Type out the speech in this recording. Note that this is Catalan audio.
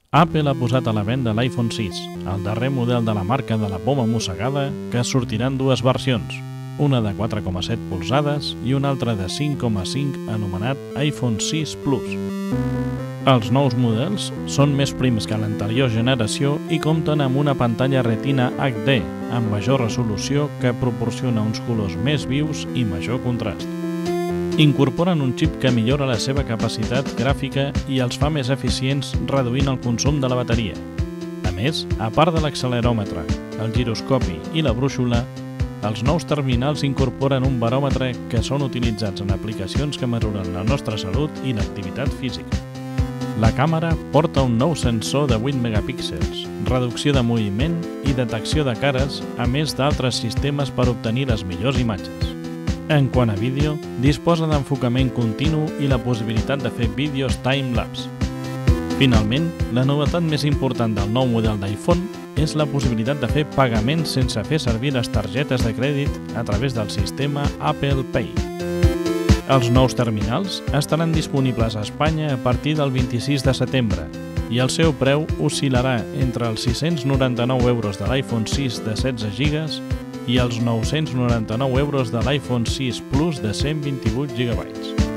Apple ha posat a la venda l'iPhone 6, el darrer model de la marca de la poma mossegada, que sortirà en dues versions, una de 4,7 polzades i una altra de 5,5 anomenat iPhone 6 Plus. Els nous models són més prims que l'anterior generació i compten amb una pantalla Retina HD amb major resolució que proporciona uns colors més vius i major contrast. Incorporen un xip que millora la seva capacitat gràfica i els fa més eficients reduint el consum de la bateria. A més, a part de l'acceleròmetre, el giroscopi i la brúixola, els nous terminals incorporen un baròmetre que són utilitzats en aplicacions que mesuren la nostra salut i l'activitat física. La càmera porta un nou sensor de 8 megapíxels, reducció de moviment i detecció de cares, a més d'altres sistemes per obtenir les millors imatges. En quant a vídeo, disposa d'enfocament continu i la possibilitat de fer vídeos time-lapse. Finalment, la novetat més important del nou model d'iPhone és la possibilitat de fer pagaments sense fer servir les targetes de crèdit a través del sistema Apple Pay. Els nous terminals estaran disponibles a Espanya a partir del 26 de setembre i el seu preu oscil·larà entre els 699 euros de l'iPhone 6 de 16 GB i els 999 euros de l'iPhone 6 Plus de 128 GB.